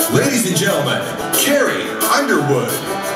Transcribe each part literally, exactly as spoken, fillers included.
Ladies and gentlemen, Carrie Underwood.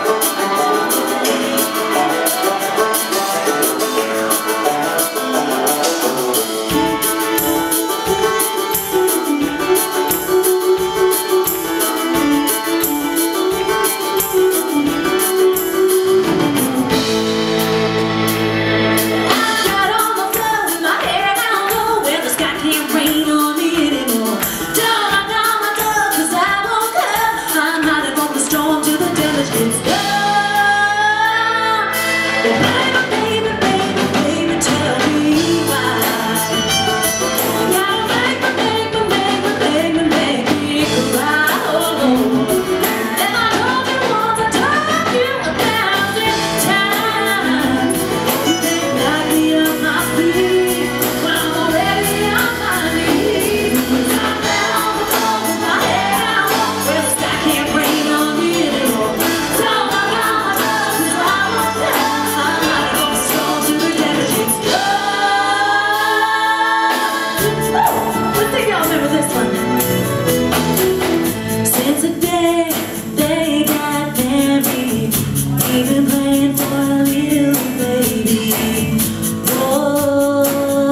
Even playing for a little baby. Whoa.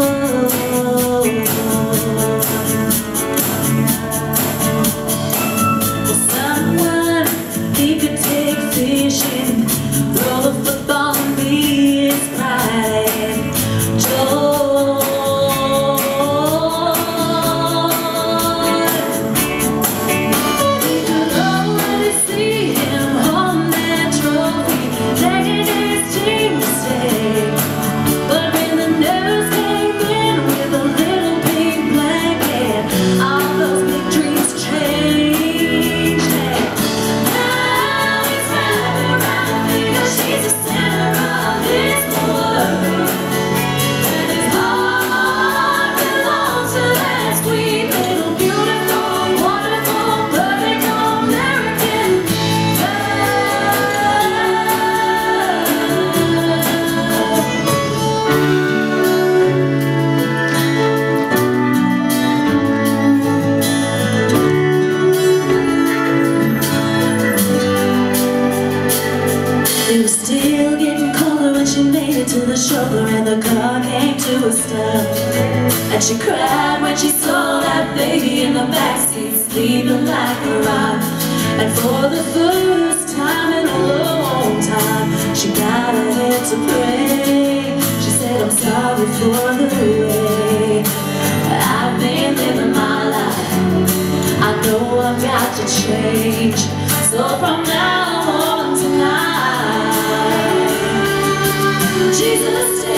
For someone he could take fishing, throw the football and be his pride. Joy. You could already see him on that trophy, taking his team to stay. But when the news came in with a little pink blanket, all those big dreams changed. Now he's wrapping around because she's the center of his world, and his heart belongs to that sweet little beautiful, wonderful, perfect American girl. It was still getting colder when she made it to the shoulder and the car came to a stop. And she cried when she saw that baby in the backseat sleeping like a rock. And for the first time in a long time, she got her head to pray. She said, I'm sorry for the way I've been living my life. I know I've got to change. So from now on tonight, Jesus,